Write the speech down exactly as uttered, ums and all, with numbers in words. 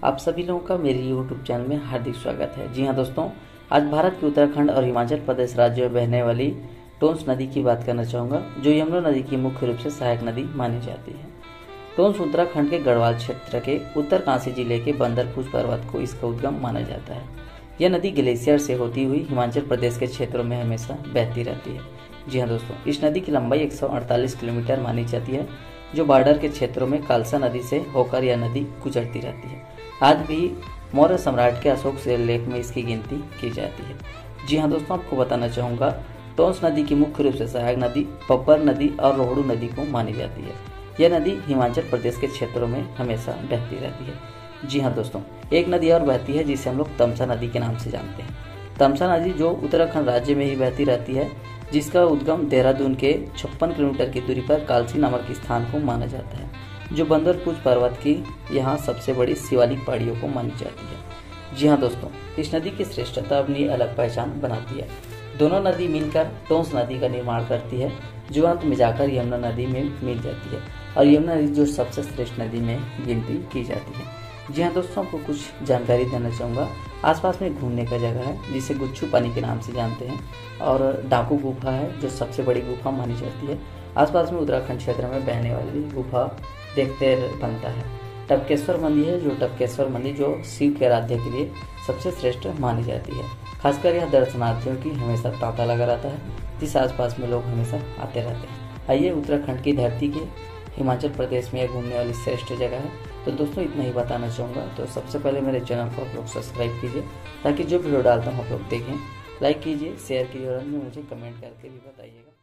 आप सभी लोगों का मेरे यूट्यूब चैनल में हार्दिक स्वागत है। जी हाँ दोस्तों, आज भारत के उत्तराखंड और हिमाचल प्रदेश राज्यों में बहने वाली टोंस नदी की बात करना चाहूँगा, जो यमुना नदी की मुख्य रूप से सहायक नदी मानी जाती है। टोंस उत्तराखंड के गढ़वाल क्षेत्र के उत्तरकाशी जिले के बंदरपुर पर्वत को इसका उद्गम माना जाता है। यह नदी ग्लेशियर से होती हुई हिमाचल प्रदेश के क्षेत्रों में हमेशा बहती रहती है। जी हाँ दोस्तों, इस नदी की लंबाई एक सौ अड़तालीस किलोमीटर मानी जाती है, जो बॉर्डर के क्षेत्रों में कालसा नदी से होकर यह नदी गुजरती रहती है। आज भी मौर्य सम्राट के अशोक शिलालेख में इसकी गिनती की जाती है। जी हाँ दोस्तों, आपको बताना चाहूँगा, टोंस नदी की मुख्य रूप से सहायक नदी पब्बर नदी और रोहड़ू नदी को मानी जाती है। यह नदी हिमाचल प्रदेश के क्षेत्रों में हमेशा बहती रहती है। जी हाँ दोस्तों, एक नदी और बहती है जिसे हम लोग तमसा नदी के नाम से जानते हैं। तमसा नदी जो उत्तराखंड राज्य में ही बहती रहती है, जिसका उद्गम देहरादून के छप्पन किलोमीटर की दूरी पर कालसी नामक स्थान को माना जाता है, जो बंदरपुर पर्वत की यहाँ सबसे बड़ी शिवालिक पहाड़ियों को मानी जाती है। जी हाँ दोस्तों, इस नदी की श्रेष्ठता अपनी अलग पहचान बनाती है। दोनों नदी मिलकर टोंस नदी का निर्माण करती है, जो अंत में जाकर यमुना नदी में मिल जाती है और यमुना नदी जो सबसे श्रेष्ठ नदी में गिनती की जाती है। जी हाँ दोस्तों, आपको कुछ जानकारी देना चाहूँगा। आसपास में घूमने का जगह है जिसे गुच्छू पानी के नाम से जानते हैं, और डाकू गुफा है जो सबसे बड़ी गुफा मानी जाती है। आसपास में उत्तराखंड क्षेत्र में बहने वाली गुफा देखते बनता है। टपकेश्वर मंदिर है, जो टपकेश्वर मंदिर जो शिव के आराध्य के लिए सबसे श्रेष्ठ मानी जाती है। खासकर यह दर्शनार्थियों की हमेशा तांता लगा रहता है, जिस आसपास में लोग हमेशा आते रहते हैं। आइए, उत्तराखंड की धरती के हिमाचल प्रदेश में यह घूमने वाली श्रेष्ठ जगह है। तो दोस्तों, इतना ही बताना चाहूँगा। तो सबसे पहले मेरे चैनल को आप लोग सब्सक्राइब कीजिए, ताकि जो वीडियो डालता हूँ आप लोग देखें। लाइक कीजिए, शेयर कीजिए और अंत में मुझे कमेंट करके भी बताइएगा।